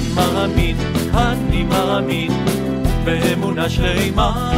מאמין, אני מאמין באמונה שלמה.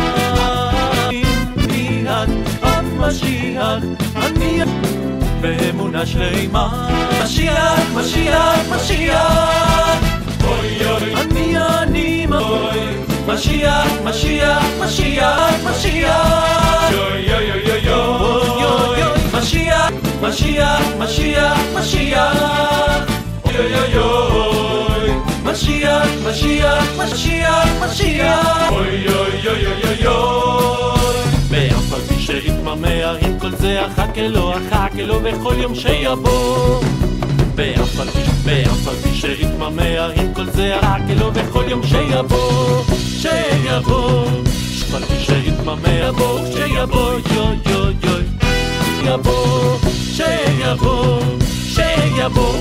ביאת המשיח, אני באמונה שלמה. משיח, משיח, משיח, אוי אוי, אני אוי. משיח, משיח, משיח, משיח, יוי יוי יוי יוי יוי. משיח, משיח, משיח, משיח, יוי יוי יוי. משיח, משיח, משיח, משיח, אוי אוי אוי אוי אוי. ואף על פי שהתמהמה עם כל זה אחכה לו בכל יום שיבוא. ואף על פי שהתמהמה עם כל זה אחכה לו בכל יום שיבוא. שיבוא, אף על פי שהתמהמה בוא, שיבוא יוי יוי יוי. יבוא, שיבוא, שיבוא.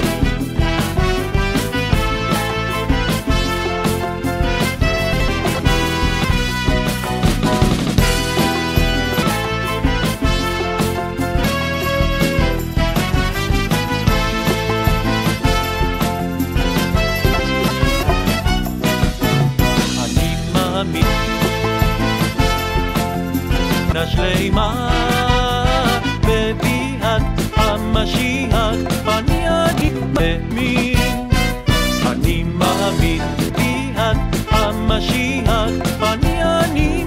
שלמה בביאת המשיח, אני מאמין, אני מאמין בביאת המשיח, אני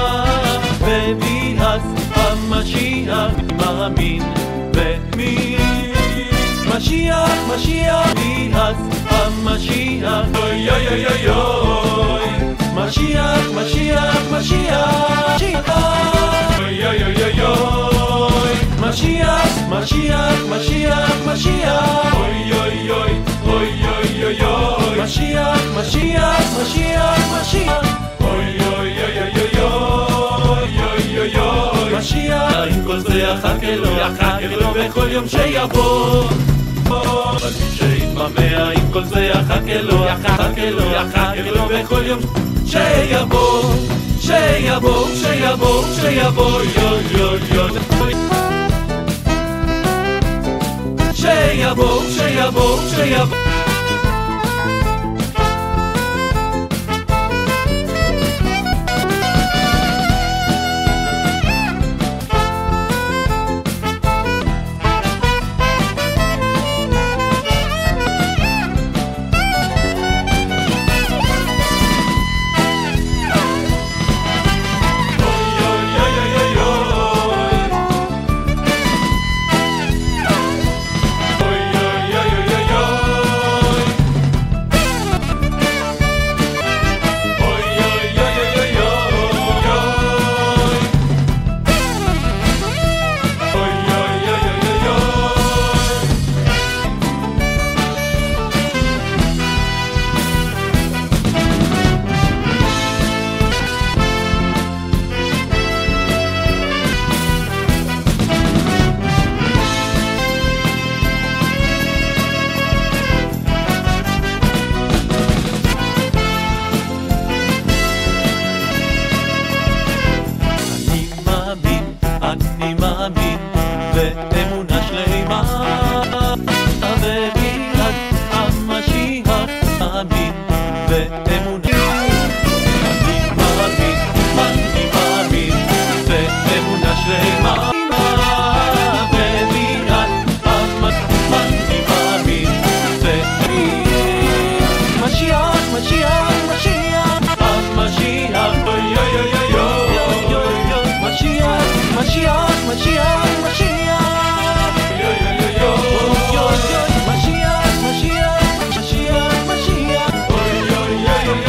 בביאת המשיח, מאמין במי. משיח, משיח, בביאת המשיח, אוי אוי אוי אוי אוי. משיח, משיח, משיח, אוי אוי אוי אוי אוי. משיח, משיח, משיח, משיח, אוי אוי אוי אוי אוי אוי אוי. משיח, משיח, משיח, משיח, אוי אוי אוי אוי אוי אוי אוי. משיח, עם כל זה אחכה לו בכל יום שיבוא. אבל מי שהתמהמה עם כל זה אחכה לו בכל יום שיבוא, שיבוא, שיבוא, שיבוא, יוי יוי יוי. שיבוא, שיבוא, שיבוא. אני מאמין באמונה שלמה בביאת המשיח, מאמין באמונה. אני מאמין באמונה שלמה בביאת המשיח, אני מאמין משיח, משיח, משיח, המשיח, אוי אוי אוי אוי אוי. משיח, משיח, משיח, משיח, יוי יוי יוי יוי. משיח, משיח, משיח, משיח, אוי יוי יוי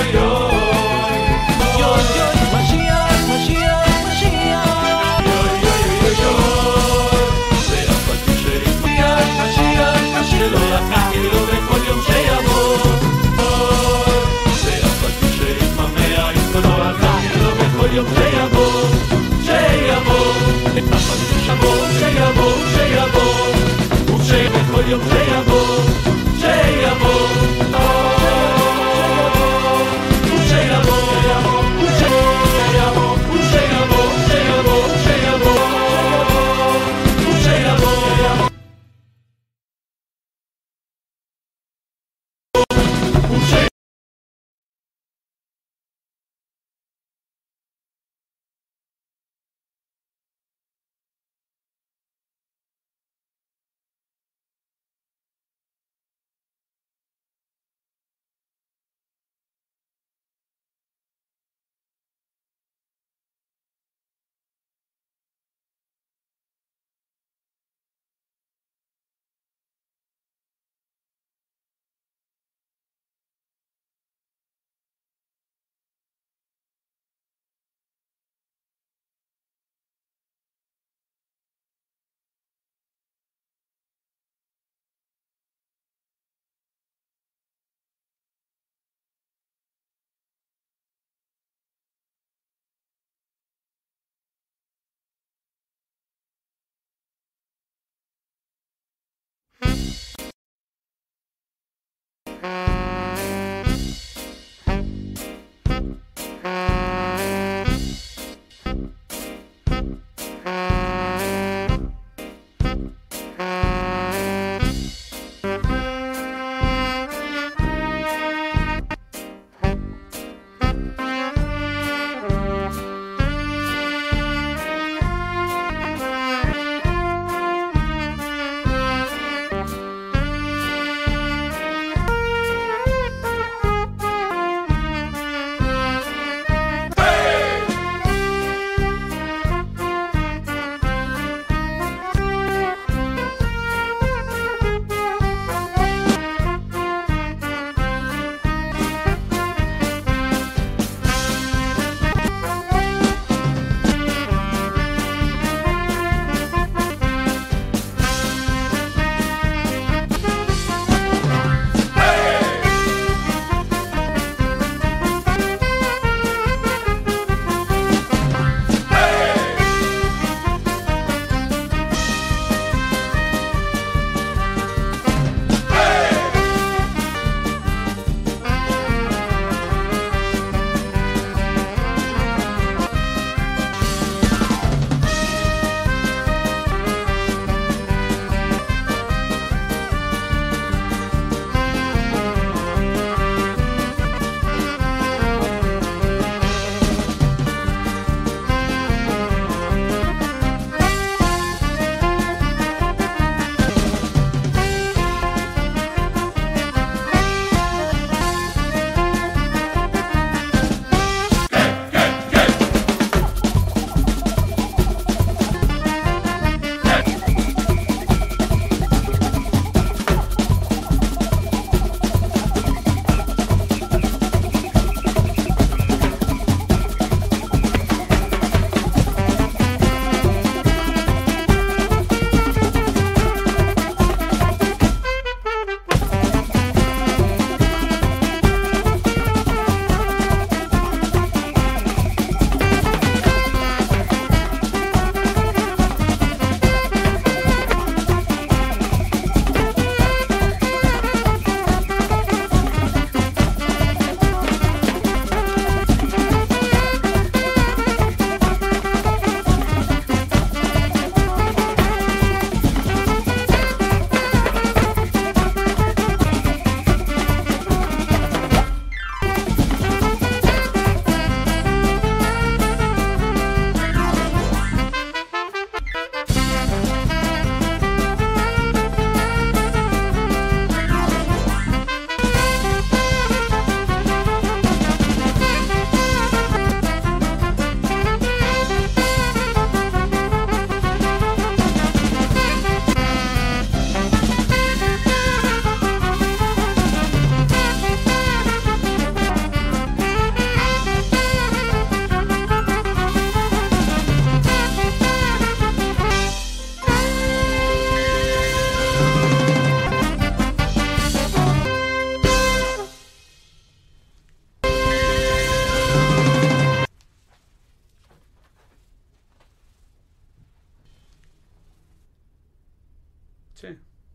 Sí.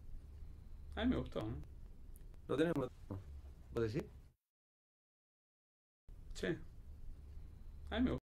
A mí me gustó, ¿no? ¿Lo tenemos? ¿Vos decís? Sí. A mí me gustó.